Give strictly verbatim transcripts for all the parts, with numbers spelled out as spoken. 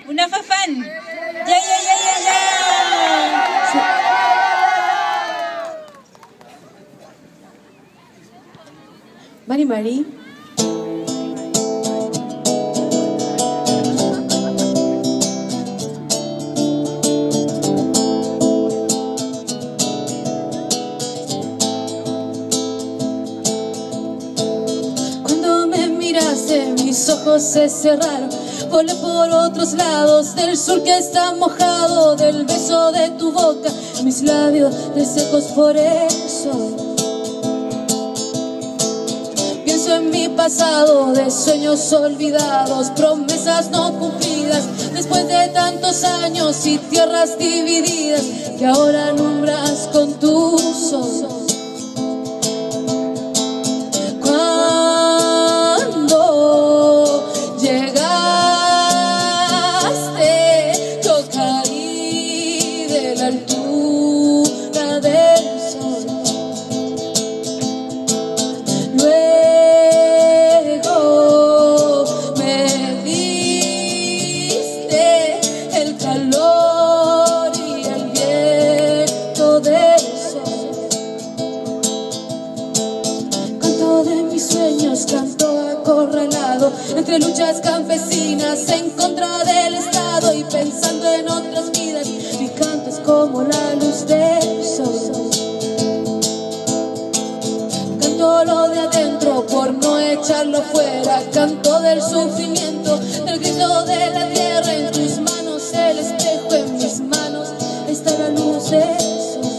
Una fafán. Ya, ya, ya, ya, ya. Sí. Mari Mari. Cuando me miraste, mis ojos se cerraron. Volé por otros lados del sur que está mojado, del beso de tu boca, mis labios resecos por eso. Pienso en mi pasado, de sueños olvidados, promesas no cumplidas, después de tantos años y tierras divididas que ahora alumbras con tus ojos. Entre luchas campesinas en contra del Estado y pensando en otras vidas, mi canto es como la luz del sol. Canto lo de adentro por no echarlo fuera, canto del sufrimiento, del grito de la tierra. En tus manos el espejo, en mis manos está la luz del sol.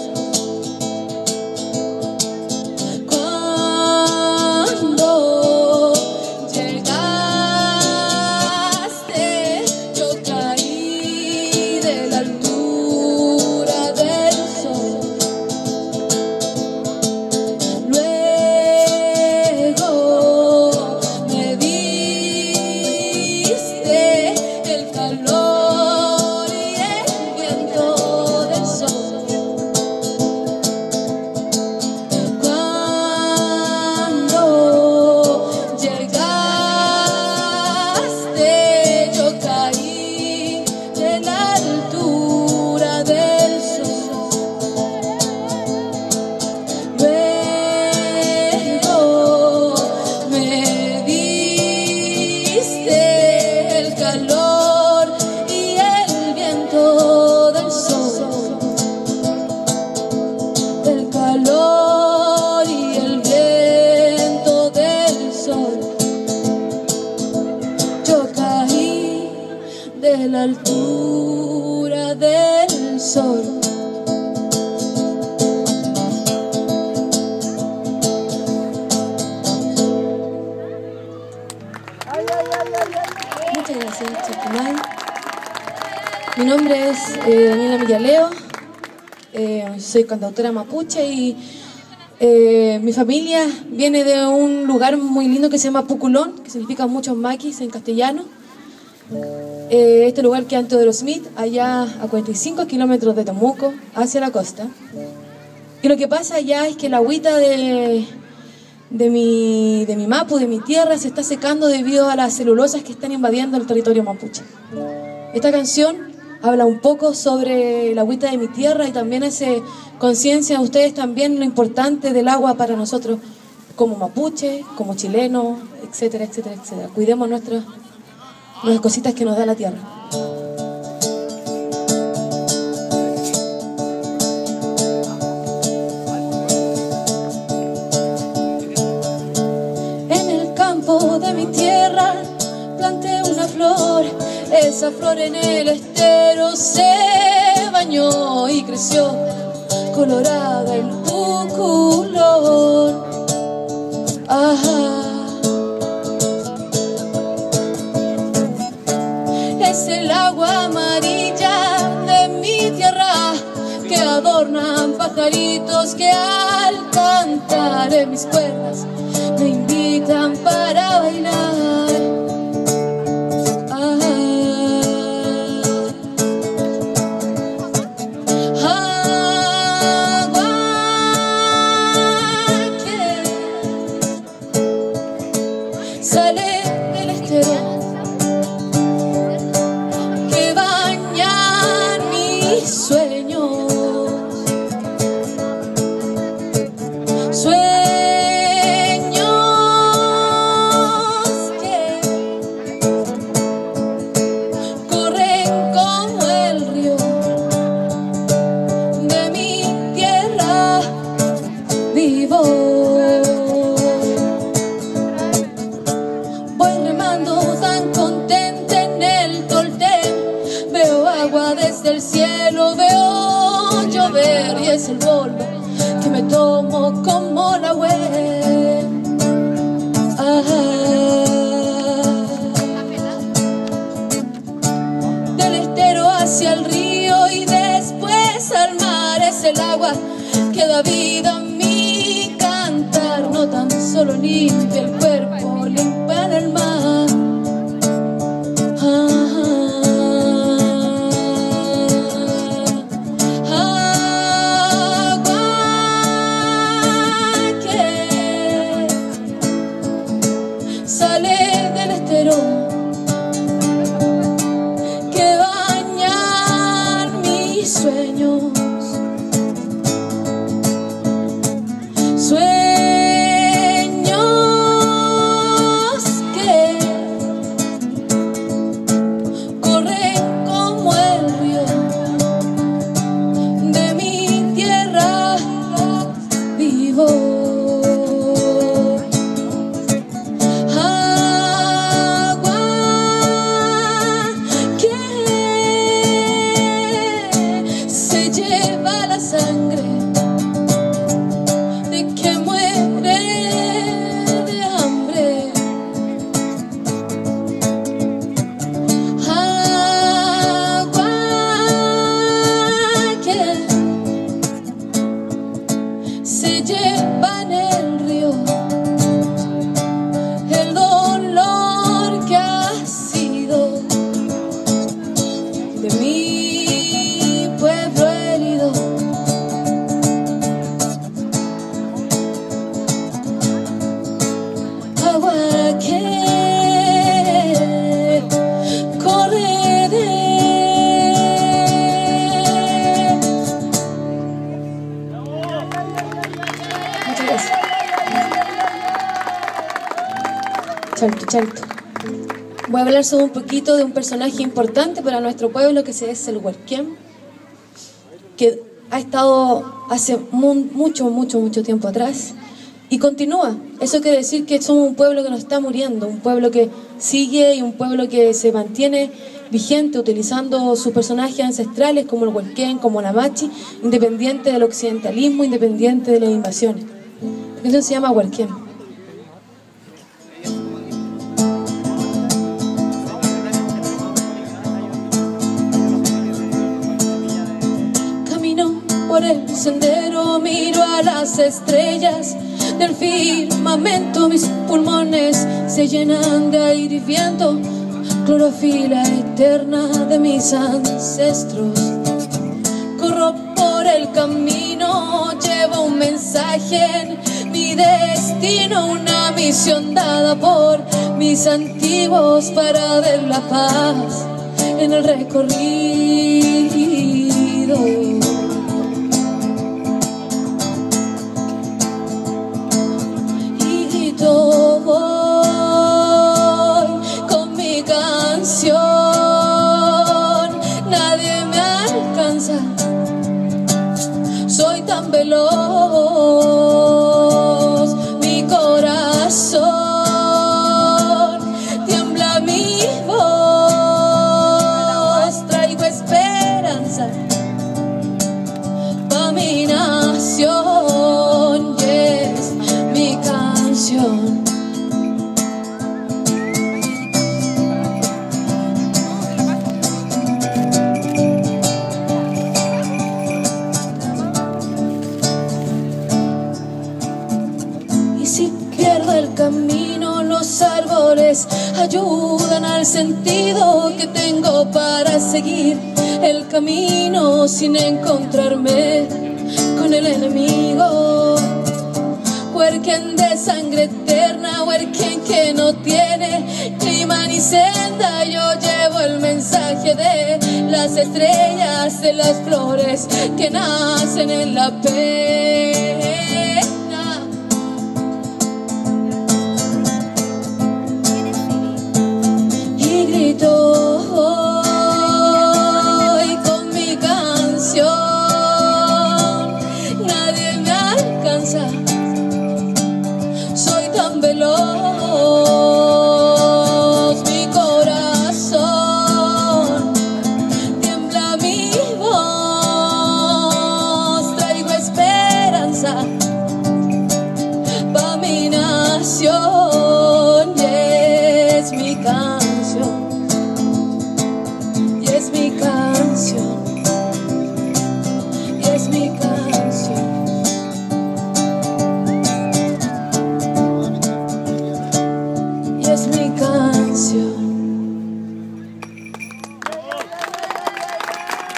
De la altura del sol. Muchas gracias, Chacumay. Mi nombre es eh, Daniela Millaleo, eh, soy cantautora mapuche y eh, mi familia viene de un lugar muy lindo que se llama Puculón, que significa muchos maquis en castellano. Eh, este lugar queda en Teodoro Smith, allá a cuarenta y cinco kilómetros de Temuco, hacia la costa. Y lo que pasa allá es que la agüita de, de, mi, de mi mapu, de mi tierra, se está secando debido a las celulosas que están invadiendo el territorio mapuche. Esta canción habla un poco sobre la agüita de mi tierra y también hace conciencia a ustedes también lo importante del agua para nosotros como mapuche, como chilenos, etcétera, etcétera, etcétera. Cuidemos nuestras las cositas que nos da la tierra. En el campo de mi tierra planté una flor, esa flor en el estero se bañó y creció colorada el Puculón. Ajá. Es el agua amarilla de mi tierra que adornan pajaritos que al cantar en mis cuerdas me invitan para bailar. Ah, agua que sale del estero, que es el polvo que me tomo como la web. Del estero hacia el río y después al mar es el agua que da vida a mi cantar. No tan solo limpia el cuerpo, limpia el mar. Sale del estero que bañan mis sueños, sueños que corren como el río de mi tierra vivo. Sangre de que muere de hambre, agua que se lleva en el río, el dolor que ha sido de mi pueblo herido. Agua que corre de Muchas gracias. Chalto, chalto. Voy a hablar sobre un poquito de un personaje importante para nuestro pueblo que es el Huarquén, que ha estado hace mu mucho, mucho, mucho tiempo atrás y continúa. Eso quiere decir que somos un pueblo que no está muriendo, un pueblo que sigue y un pueblo que se mantiene vigente utilizando sus personajes ancestrales como el Huarquén, como la Machi, independiente del occidentalismo, independiente de las invasiones. La canción se llama Huarquén. Camino por el sendero, miro a las estrellas del firmamento, mis pulmones se llenan de aire y viento, clorofila eterna de mis ancestros. Corro por el camino, llevo un mensaje en mi destino, una misión dada por mis antiguos para ver la paz en el recorrido. Voy con mi canción, nadie me alcanza, soy tan veloz, mi corazón tiembla mi voz, traigo esperanza pa' mi nación, y es mi canción. El camino, los árboles ayudan al sentido que tengo para seguir el camino sin encontrarme con el enemigo. Huarquén de sangre eterna, Huarquén que no tiene clima ni senda. Yo llevo el mensaje de las estrellas, de las flores que nacen en la pena. Hoy con mi canción, nadie me alcanza, soy tan veloz, mi corazón tiembla mi voz, traigo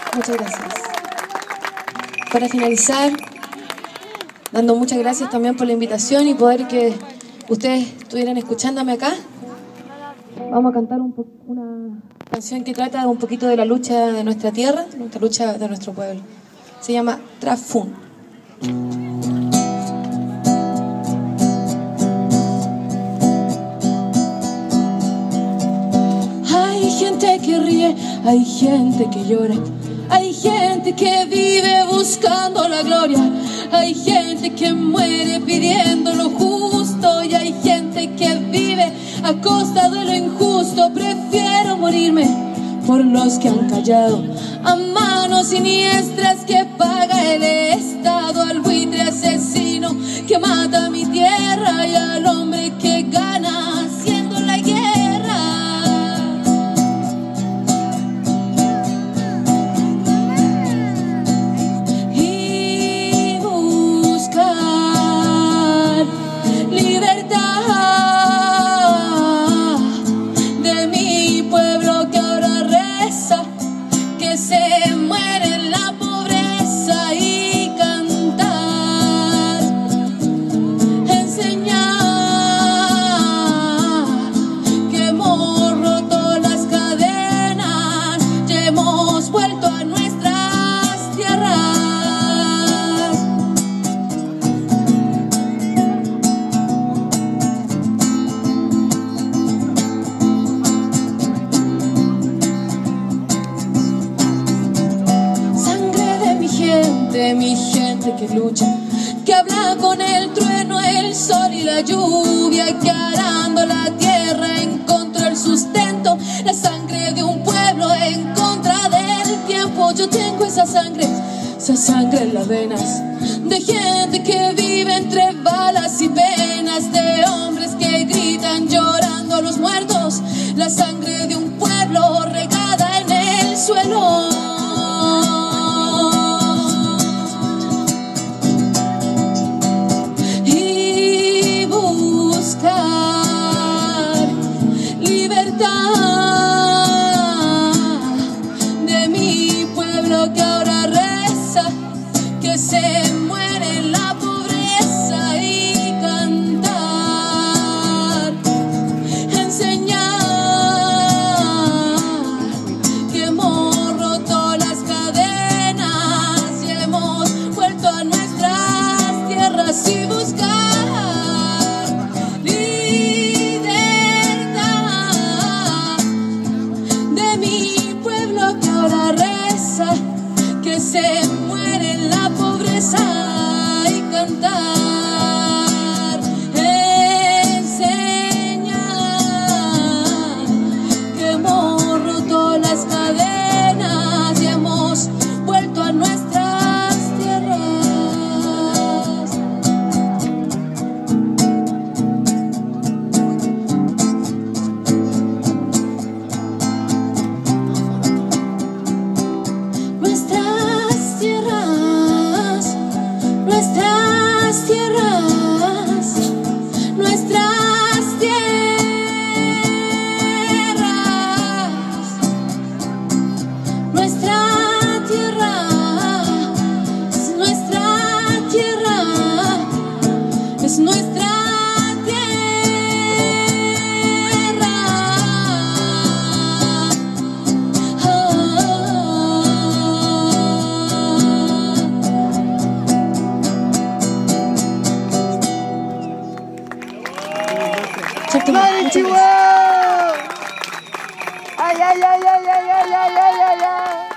Muchas gracias. Para finalizar, dando muchas gracias también por la invitación y poder que ustedes estuvieran escuchándome acá. Vamos a cantar un po una canción que trata un poquito de la lucha de nuestra tierra, nuestra lucha de nuestro pueblo. Se llama Trafún. Hay gente que ríe, hay gente que llora, hay gente que vive buscando la gloria, hay gente que muere pidiendo lo justo y hay gente que vive a costa de lo injusto. Prefiero morirme por los que han callado, a manos siniestras que paga el Estado, al buitre asesino que mata mi tierra y al hombre que gana haciendo la guerra. De mi gente que lucha, que habla con el trueno, el sol y la lluvia, que arando la tierra encontró el sustento, la sangre de un pueblo en contra del tiempo. Yo tengo esa sangre, esa sangre en las venas, de gente que vive entre balas y penas, de hombres que gritan llorando a los muertos, la sangre de un pueblo regada en el suelo. Que ahora reza, que se muere en la pobreza, y cantar, enseñar que hemos roto las cadenas y hemos vuelto a nuestras tierras y buscar libertad de mi pueblo que ahora reza, que se muere en la pobreza, y cantar, enseñar que hemos roto las cadenas y hemos vuelto a nuestras tierras. Nuestras tierras, nuestras tierras, nuestras tierras, nuestra tierra, es nuestra tierra, es nuestra tierra. ¡Marichihuahua! ¡Ay, ay, ay, ay, ay, ay, ay, ay, ay!